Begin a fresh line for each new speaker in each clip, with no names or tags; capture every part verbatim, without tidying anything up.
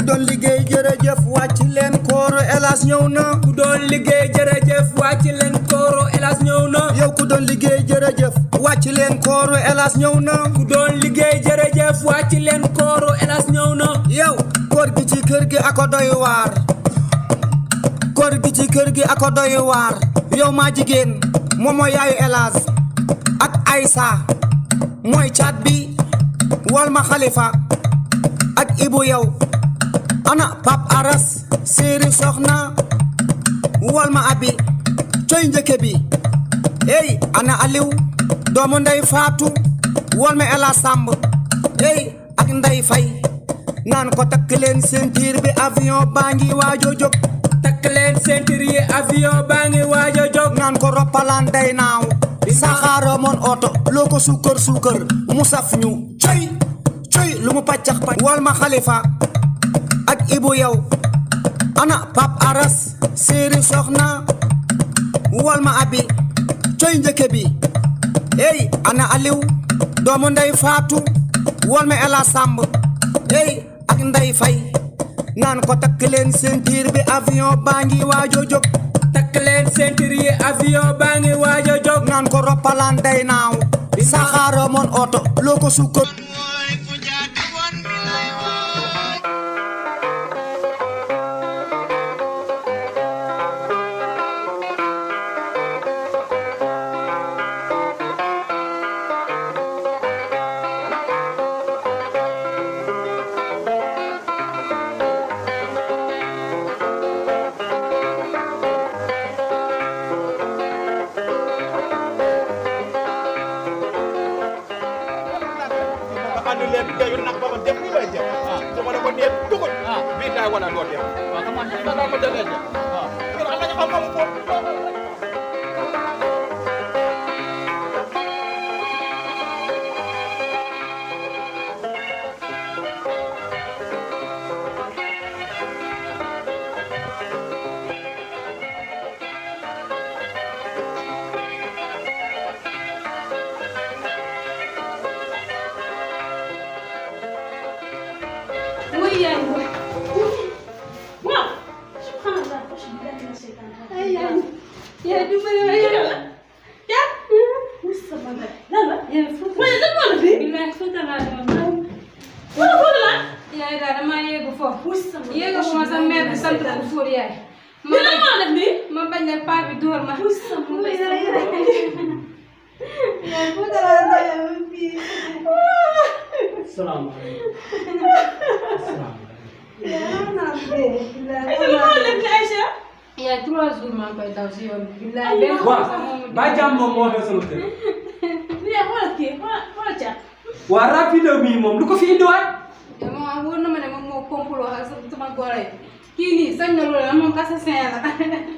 doon liggéey jërëjëf wàcc leen kooro Elhadj ñëw na
ku doon liggéey jërëjëf wàcc leen kooro Elhadj ñëw na
yow ku doon liggéey jërëjëf wàcc leen kooro Elhadj ñëw na
ku doon liggéey jërëjëf wàcc leen kooro Elhadj ñëw na
yow koor gi ci kër gi ako doy waar koor gi ci kër gi ako doy waar yow maa jigéen moom mooy yaayu Elhadj ak Aïssa mooy caat bi wal ma Khalifa ak Ibu yow ana Pap Aras séeri soxna wal ma abi coy njëkke bi ey ana Aliou doomu ndey Faatu wal ma Elhadj Samb ey ak Ndey Fay naan ko takk leen ceinture bi avion baa ngi waajo jóg
takk leen ceinture yi avion baa ngi waajo jóg
naan ko roppalaan day naaw saxaaro moon oto loo ko suukar suukar mu saf ñu coy coy lu mu paccax pacc wal ma Khalifa ak Ibu yow ana Pap Aras séeri soxna wal ma abi coy njëkke bi ey ana Aliou doomu ndey Faatu wal ma Elhadj Samb ey ak Ndey Fay naan ko takk leen ceinture bi avion baa ngi waajo jóg
takk leen ceinture yi avion baa ngi waajo jóg
naan ko roppalaan day naaw saxaaro moon oto loo ko sukkër
ba jàmm moom moo xew sama kër waa rapide mi moom lu ko fi indiwaat
moom wóor na ma ne moom moo complot ak sama góor yi kii nii sañ na loolu moom assassin la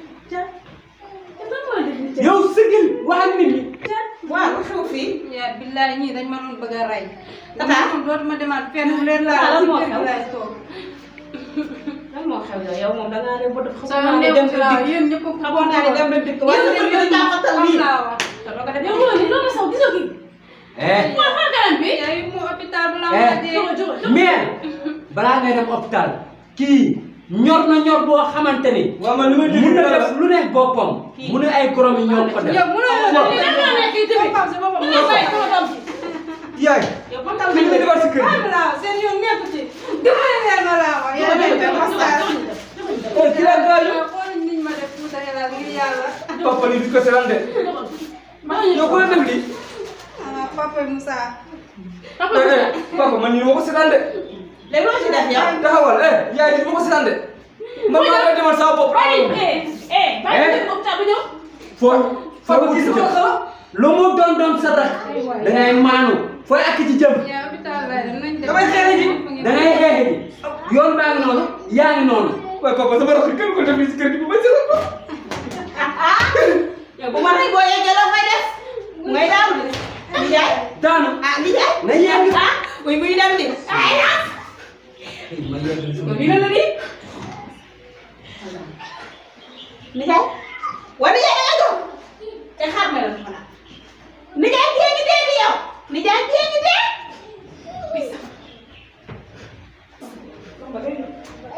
yow sëgil wax ak nit ñi
waaw lu xew fii yaa billaay ñii dañ ma doon bëgg a rey dama moom dootuma demaat fenn mu leen laa ci kër laay toog
lan moo xew la yow moom da ngaa dem ba def
xamoon naa ne dem na dikk yéen ñëpp xamoon naa ne dem na dikk waaye yéen ñëpp tàmbatal lii yow loolu nii loolu sax gisoo kii
eh
mooy xool kanam bi yaay mu hôpital bu la war a dee
mais balaa ngay dem hôpital kii ñor na ñor boo xamante ni
waaw man li ma dégg
mun na def lu ne boppam mu ne ay gorom yi ñoo ko def
yow mënoo la lan la nekk kii tamit pam sa boppam mu fay sama doom ci
yaay
yow ba taw
li nga defar si kër gi
la seen yoon nekk ci dimbali leen ma la wax yaa nekk masal
eh ki la gaañu
xool niñ ma def tuuta yàlla ngir yàlla
papa li di ko seetaan de yow ko def lii
ah papa Moussa
eh eh papa man nii ma ko seetaan de
léegi loo ci def yow
taxawal eh yaay li ma ko seetaan de man maa koy demal sama bopp
eh eh bàyyi dem hôpital bu ñëw
foo foo
papa
gis
gis
jëm
ko
lu mu doon doon sa rak da ngay maanu fooy ak ci jëm
yaa hôpital lay dem nañ dem
damay xeexe ji
da ngay xeexe ji yoon baa ngi noonu yaa ngi noonu
waaye papa sama rakk kenn ko def si kër gi bu ma seetaan ko
yow bu ma rey boo yeggee loo fay def ngay daanu de nijaay
daanu
ah nijaay
na yegg
ah muy muy dem di ay na ni la la di nijaay wa nijaay da nga jóg te xaar ma la fa nijaay kii ngi dee di yow nijaay kii ngi dee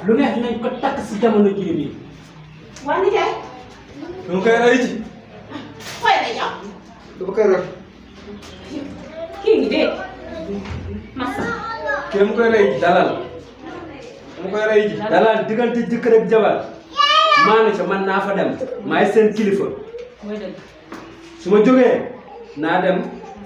lu neex nañ ko takk si jamono jii nii.
waa nijaay.
mu koy rey ci.
fooy lay yow.
dama koy rey.
kii ngi dee. masa.
kii mu koy rey ji dalal. mu koy rey ji.
dalal diggante jëkkër ak jabar maana ca man naa fa dem maay seen kilifa
mooy dëgg.
su ma jógee naa dem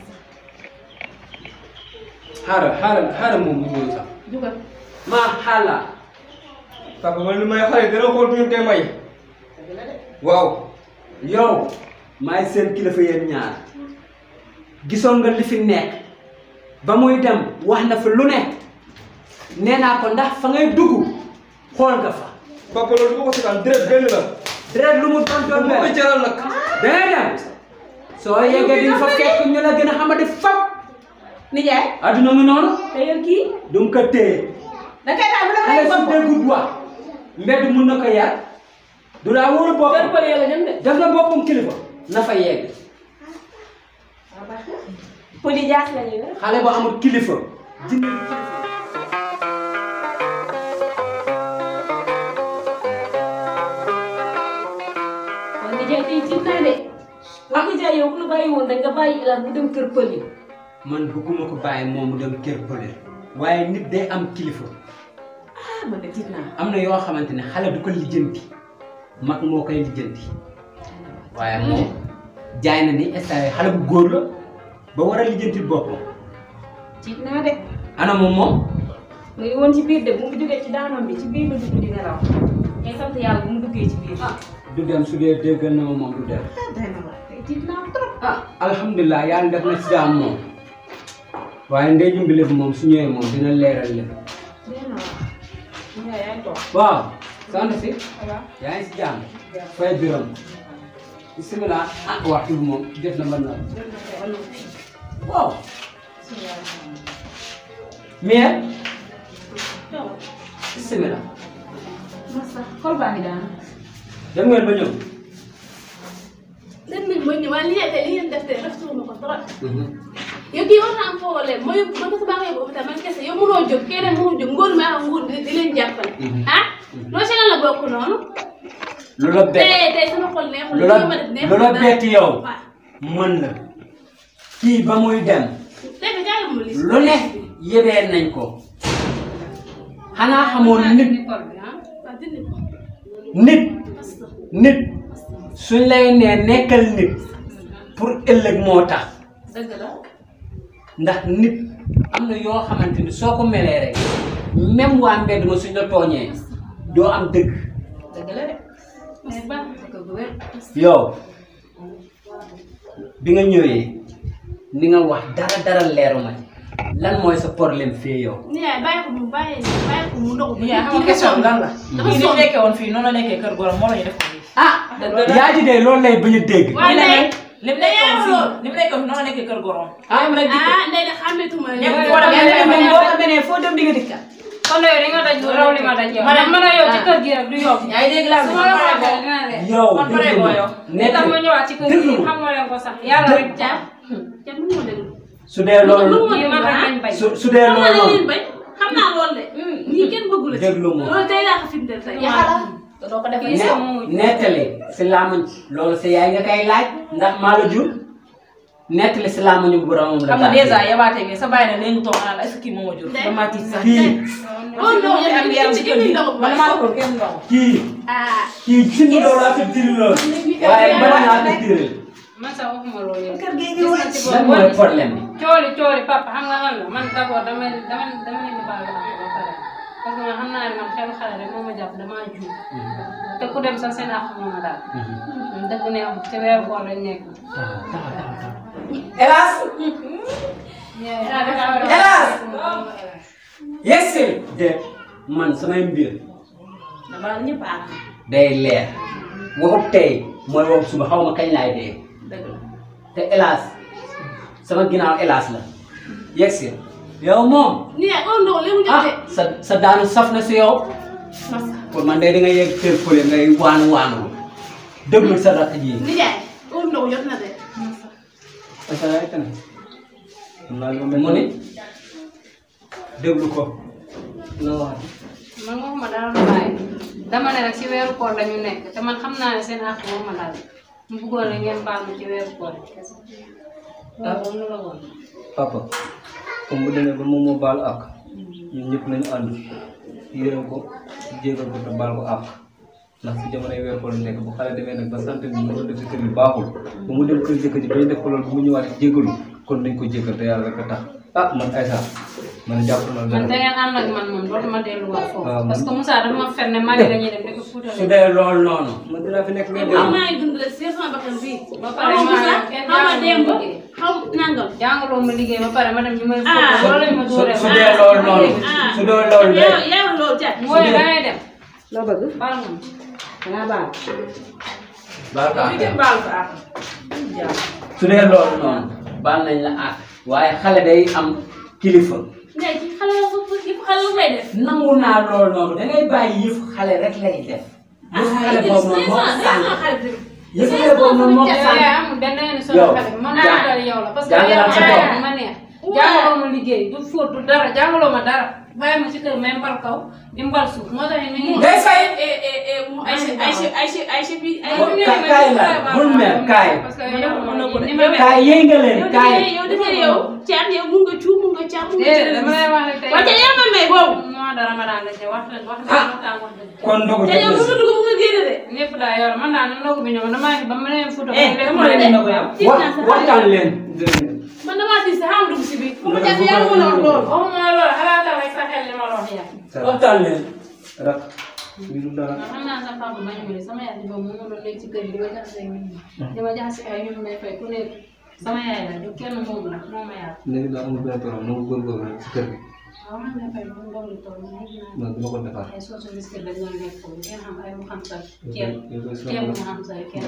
xaaral xaaral xaaral moom mu ñëw sax
jugal.
maa xaala
papa man li may xale dana xool bu ñu koy may. waaw.
yow maay seen kilifa yéen ñaar gisoon nga li fi nekk ba muy dem wax na fa lu ne nee naa ko ndax fa ngay dugg xool nga fa
papa loolu bu ko seetaan direct benn la.
deret lu mu doon doon
mu koy jaral nag.
dangay dem soo yeggee di fa fekk ñu la gën a xamante fap
nijaay.
adduna ngi noonu
te yor kii.
du mu ko téye
da kay daal bu la
xale
rey
su
boppam.
déggut wax mbedd mun na ko yar du daa wóolu
kër
boppam
pël la jëm de.
def na boppam kilifa na fa yegg
pël yi jaas la ñuy
xale bu amul kilifa jinne du kilifa
waaw nijaay tey tiit naa de. waaw nijaay yow ku la bàyyi woon rek nga bàyyi Ilaah mu dem kër pël yi.
man bëgguma ko bàyyi moom mu dem kër pële waaye nit day am kilifa
ah man de tiit naa.
am na yoo xamante ne xale du ko lijjanti mag moo koy lijjanti waaye moom jaay na ni instant xale bu góor la ba war a lijjanti boppam
tiit naa de.
ana moom moom
mu ngi woon ci biir de bu mu jógee ci daanoom bi ci biir la dugg di nelaw. ngay sant yàlla bu mu duggee ci biir. ah
du dem su dee déggal na ma moom du dem
day na wax tey tiit naa trop.
ah alhamdulilah yàlla def na ci daam moom waaye ndey jumbi lépp moom su ñëwee moom dina leeral lépp
day na wax. nijaay yaa ngi toog.
waaw sant si
waaw.
yaa ngi si jàmm fay biram bisimilah ah waxtu bi moom jot na mën na waaw mais bisimilah
Massa xol baa ngi daan.
dem ngeen ba ñëw
dem nañ ba ñëw waaye li ngeen li ngeen def tey rafetlu ma ko trop. yow kii war naa am foo leen mooy man ko sa baax yow boobu tamit man kese yow mënoo jóg keneen mënoo jóg ngóor maa am nguur di di leen jàppale. ah loolu si lan la bokk noonu.
lu la bett
tey tey sama xol neexul.
lu la
li ma def neexul
lu la
dara.
bett yow
waaw
mën la kii ba muy dem
tey ka jàll ma li.
lu ne yebee nañ ko xanaa xamoon nit
waaw dindi ko.
nit nit suñ lay nee nekkal nit pour ëllëg moo tax
dëgg la.
ndax nit am na yoo xamante ni soo ko melee rek même waa mbedd ma suñ la tooñee doo am dëgg
dëgg la de.
mais baax na ko bu wér.
yow bi nga ñëwee ni nga wax dara dara leeru ma ci lan mooy sa problème fii yow
ni yaay bàyyi ko mu bàyyi bàyyi ko mu ndox.
yaa xam nga question lan la.
dafa
kii ni
sonn.
nekkee woon fii noonu la nekkee kër gorom moo la ñu def ko fii.
ah yaa ji de loolu lay bañ a dégg
waaw ndey.
li mu nekkee woon fii li mu nekkee woon noonu la nekkee kër gorom.
ah
rek dikk
ah ndey de xàmmeetuma la.
ñëpp
ñëpp
foo dem
yàlla
beneen
boo
beneen
ko benee foo dem di nga dikka.
kon yow di nga daj raw li ma daj yow.
Ma ne-
man a yow ci kër gi rek du yomb.
yaa ngi dégg laa
su ma la ko waxee dinaa leen.
yow
kon pare
déglu
boo
ma
yow.
li tax ma ñëwaat ci kër gi xam nga leen ko sax yàlla rek
Jaam Jaam lu mu déglu.
su dee loolu
lii man rek lañ bañ.
su su dee
xam naa ne
loolu
leen bañ xam naa loolu de. ñii kenn bëggu la ci.
déglu ma
loolu tey laa ko firndeel tey.
yaxala. te doo ko def
Kii
ne.
sama mujj.
nettali si laamuñ loolu sa yaay nga koy laaj ndax maa la jur nettali si laamuñu boromam la
xam nga
tàggee.
dèjà yabaate bi sa bàyyi na léegi toog naan est-ce que kii moo ma jur.
Ndey.
damaa tiit sax.
kii
oh non
am yaram
yéen
si
ci
kër
ci
gi
ndox
man maa ko kenn ndox.
kii
ah
kii suñu loolu laa fi diri loolu waaye bala naa fi diri
man sax waxuma loolu yow.
kër gi ngi
gis nga
wàcc.
ci
lan
boobu
mooy problème bi
cooli cooli papa xam nga lan la man d'abord dama dama dama leen di baal wax ba pare parce que man xam naa ne man xelu xale rek moo ma jàpp damaa juum te ku dem sax seen àq moo ma daal. man dëgg neexul ci weeru koor lañ nekk.
hélas hélas yessi de man samay mbir
dama la ñëpp àq.
day leer waxut tey mooy wax suba xaw ma kañ laay dee
dëgg la.
te hélas sama ginnaaw hélas la yegsi yow moom
ni yaay oh non li mu jot
ah
de.
sa sa daanu saf na si yow
Massa
pour man day da nga yegg teel fële ngay waanu waanu déglu sa rakk ji
ni yaay oh non jot na de.
mu ni déglu ko la wax
man waxuma dara lu bàyyi dama ne rek ci weeru koor lañu nekk te man xam naa ne seen àq moo ma daal mu bëggoon ne ngeen baal ma ci weeru koor kese loolu lu la woon
papa comme bu demee ba moom moo baal ak ñun ñëpp nañu ànd yërëm ko jégal ko te baal ko ak ndax si jamonoy weer koor lañu nekk bu xale demee nag ba sant bi mu doon def si kër yi baaxul ba mu dem kër jëkkër ji ba ñu def ko loolu bu mu ñëwaat jégalu kon nañ ko jégal te yàlla rek a tax ah man Aïssa man jàpp na
man da ngeen ànd ak man moom dootuma delluwaat foofu parce que Moussa dafa ma fen ne Mali la ñuy dem rek Fouta
su dee loolu noonu
man dinaa fi nekk
mais
ngeen
man maa ngi dund rek c'est sama bakkan bii.
ba pare
xaw ma
maa
sax
kenn
xaw ma démb
liggéey
xaw nangam.
jàngaloo ma liggéey ba pare ma dem ñu may
Ah.
fóotal loolu lañ ma dóoree
su dee loolu noonu
ah
su dee loolu de
yow yow loolu ca.
mooy da ngay dem
loo bëgg.
baal ma
dangaa baal.
baal ko
li
ak
ngeen baal ko ah.
su dee loolu noonu baal nañ la ak waaye xale day am kilifa
mais ci xale la ko yëpp xale la koy def.
nangu naa loolu noonu da ngay bàyyi yëf xale rek lay def yëf xale boobu noonu moo ko sànni yëf xale boobu noonu moo ko sànni
yaa amul benn yoon solo
yow
xale bi man
jàng-
maa dal yow la parce que
jàngalal
yow
sa bopp.
yaa ma neex jàngaloo ma liggéey du fóot du dara jàngaloo ma dara bàyyi ma ci kër may mbal kaw di mbal suuf moo tax ñu ngi
day fay
mu Aïcha Aïcha Aïcha Aïcha bi ay.
Bon, ka- kaay la bul mer kaay
parce que
Ma
yow
ne ko- ma ne ko de.
ni ma mel
kaay yéy nga leen
yow
kaay
dafay yow dafay yow caat yow mun nga cuub mun nga caat mun nga
déedéet
jëlee.
dama lay wax rek tey
wàcce yow ma may boobu.
moo dara ma daan la ci wax wax
Ah.
waxtaan wax dëgg
kon ndogu
te yow mun nga dugg mun nga génn de.
ñëpp daa yor man daal ndogu bi ñëw damaa fi ba ma leen Fouta
Eh,
ba
dama
ma
la
leen
def.
ndogu yow
Tiit naa sa
waxtaan leen
man damaa tiit sa xam dugg si biir. fu mu jàpp yaa mun a wax loolu.
waxuma la loolu xalaatal rek sa xel li ma la wax yaa
waxtaan leen
rak lii du dara
man xam naa sa papa bañu ma ne sama yaay boobu moom moo doon nekk ci kër gi di ma jaxase nit ñi di ma jaxase ay ñoom may fay ku nekk sama yaay la du kenn moom la moo ma yaatu
léegi daa amul benn problème na nga góorgóorlu rek si kër gi
waaw man may fay moom ndox li toll nii
man dina ko defar
ay soosu biscuit dañ doon lekk foofu kenn xam ay mu xam sa ceeb ceeb mu xam sa kenn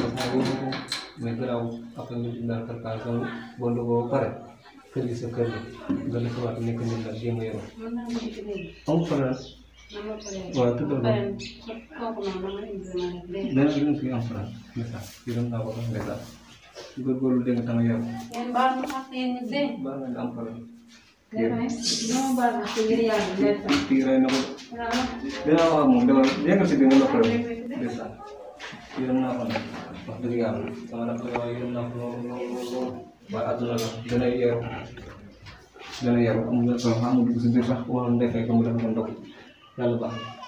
mais garaaw après nga dinaa karkaar sama boo ndogoo ba pare kër gi sa kër gi nga defaat nekk nit la jéem a yoroo
mën naa ko ci léegi
amul problème
man ma ko léegi
waaw tuddal
ba
ma
pare kooku noonu dama indi ma rek léegi
dana dina fi am problème ndeysaan fii dem naa ko sax ndeysaan góorgóorlu dégg nga tama yor
yéen baal ma wax yéen ñi dee
baax na nga am problème
dafay dama baal ma ci ngir yàlla leen fa
kii rey na ko dinaa wax ak moom dama yëngal si bi nga noppal ndeysaan yërëm naa ko nag wax dëgg yàlla sama nag waaye yërëm naa ko loolu loolu loolu waaye àdduna la dana yeeru dana yeeru amul benn problème xam nga dugg si biir sax wala mu defee ko mu def ko ndog yàlla baax na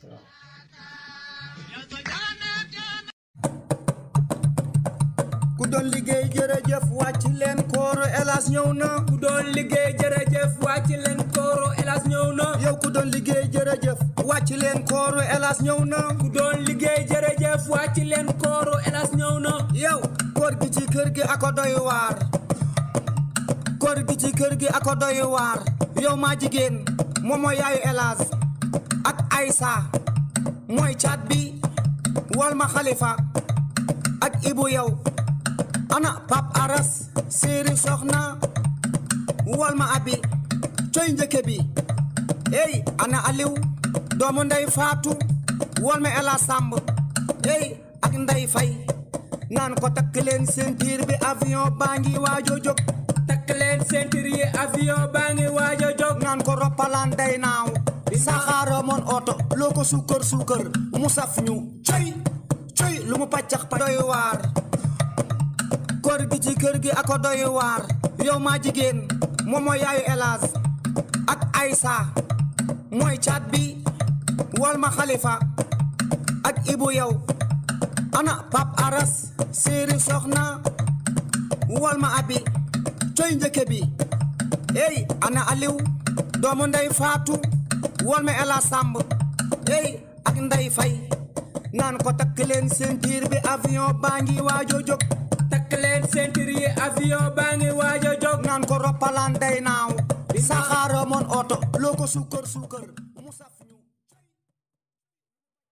ku doon liggéey jërëjëf wàcc leen kooro Elas ñëw na
ku doon liggéey jërëjëf wàcc leen kooro Elas ñëw na
yow ku doon liggéey jërëjëf wàcc leen kooro Elas ñëw na
ku doon liggéey jërëjëf wàcc leen kooro Elas ñëw na
yow koor gi ci kër gi ako doy waar koor gi ci kër gi ako doy waar yow maa jigéen moom mooy yaayu Elas ak Aïssa mooy caat bi wal ma Khalifa ak Ibu yow ana Pap Aras séeri soxna wal ma abi coy njëkke bi ey ana Aliou doomu ndey Faatu wal ma Elas Samb ey ak Ndey Fay naan ko takk leen ceinture bi avion baa ngi waajo jóg
takk leen ceinture yi avion baa ngi waaj a jóg
naan ko roppalaan day naaw saxaara moon oto loo ko suukar suukar mu saf ñu coy coy lu mu paccax pa doy waar koor gi ci kër gi ako doy waar yow maa jigéen moom mooy yaayu Elas ak Aïssa mooy caat bi wal ma Khalifa ak Ibu yow ana Pap Aras séeri soxna wal ma abi coy njëkke bi ey ana Aliou doomu ndey Faatu wal ma Elas Samb ey ak Ndey Fay naan ko takk leen ceinture bi avion baa ngi waajo jóg
takk leen ceinture yi avion baa ngi waaj a jóg
naan ko roppalaan day naaw saxaara moon oto loo ko suukar suukar